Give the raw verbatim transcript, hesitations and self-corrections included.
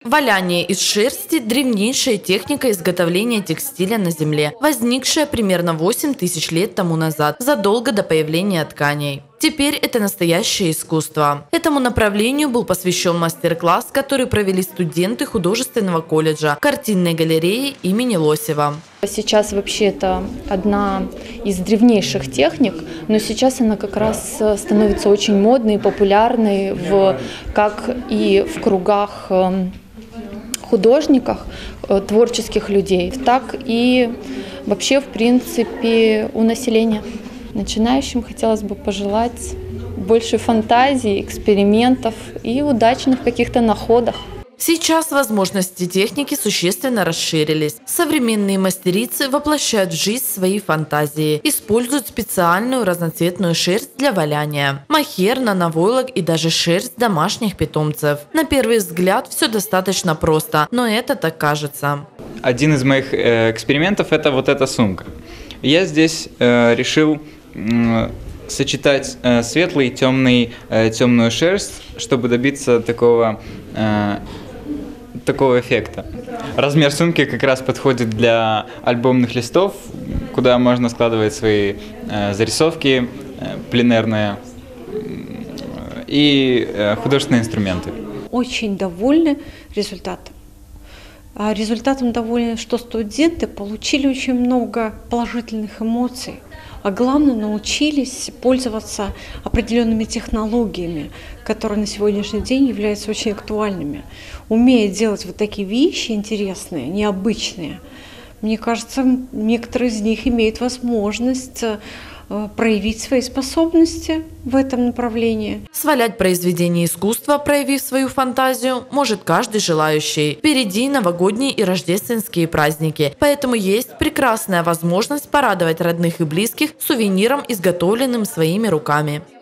Валяние из шерсти – древнейшая техника изготовления текстиля на Земле, возникшая примерно восемь тысяч лет тому назад, задолго до появления тканей. Теперь это настоящее искусство. Этому направлению был посвящен мастер-класс, который провели студенты художественного колледжа картинной галереи имени Лосева. Сейчас вообще это одна из древнейших техник, но сейчас она как раз становится очень модной и популярной в, как и в кругах художниках, творческих людей, так и вообще, в принципе, у населения. Начинающим хотелось бы пожелать больше фантазии, экспериментов и удачных каких-то находок. Сейчас возможности техники существенно расширились. Современные мастерицы воплощают в жизнь свои фантазии, используют специальную разноцветную шерсть для валяния, мохер, нановойлок и даже шерсть домашних питомцев. На первый взгляд все достаточно просто, но это так кажется. Один из моих э, экспериментов – это вот эта сумка. Я здесь э, решил э, сочетать э, светлый, темный, э, темную шерсть, чтобы добиться такого э, такого эффекта. Размер сумки как раз подходит для альбомных листов, куда можно складывать свои э, зарисовки э, пленерные э, и э, художественные инструменты. Очень довольны результатом. А результатом довольны, что студенты получили очень много положительных эмоций, а главное, научились пользоваться определенными технологиями, которые на сегодняшний день являются очень актуальными. Умея делать вот такие вещи интересные, необычные, мне кажется, некоторые из них имеют возможность проявить свои способности в этом направлении. Свалять произведение искусства, проявив свою фантазию, может каждый желающий. Впереди новогодние и рождественские праздники, поэтому есть прекрасная возможность порадовать родных и близких сувениром, изготовленным своими руками.